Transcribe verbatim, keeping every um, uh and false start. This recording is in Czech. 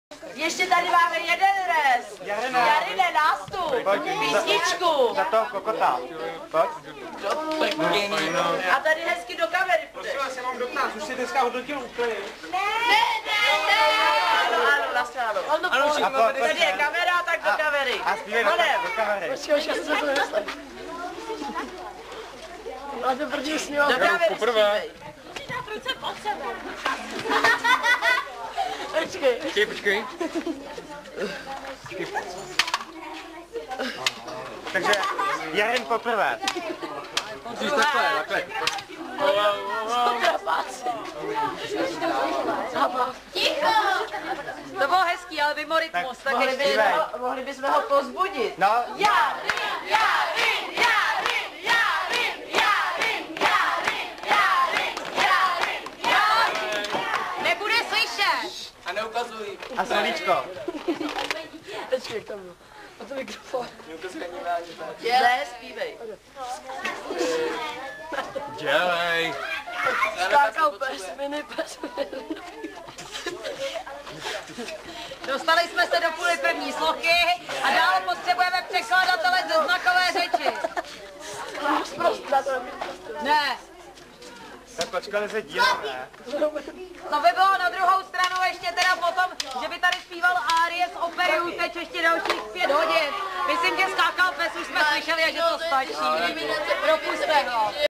Ještě tady máme jeden res. Jarine, nástup. Písničku. Za toho kokota. Pojď. A tady hezky do kamery půjdeš. Prosím vás, já mám dotaz, už si dneska hodnotil úplně. Ne, ne, ne. Ano, ano, vlastně ano. Ano, Tady je kamera, tak do kamery. A zpívej do, do kamery. Počkej, počkej, já se to nemyslím. A to první sněho. Do kamery zpívej. Počkej. Počkej, počkej. Takže Jarin poprvé. Musíš takhle, takhle. Ticho! To bylo hezký, ale mimo rytmus, tak, mohli ještě bychom- jedno, mohli bychom ho pozbudit. No, Jarin, Jarin, Jarin, Jarin, Jarin, Jarin, Jarin, Jarin, Jarin. Nebude slyšet. A neukazuj. a slovíčko. Počkej, k tomu. A to mikrofon. Neukazuj ani vážně. Dělej, zpívej. Dělej. Skákal pes, mini pes. Dostali jsme se do půli první slochy a dál potřebujeme překladatele ze znakové řeči. Ne, Tak počkali se dílem, ne? to by bylo na druhou stranu ještě teda potom, že by tady zpíval árie z opery Uteč ještě dalších pět hodin. Myslím, že skákal pes, už jsme slyšeli, že to stačí. Propuste ho.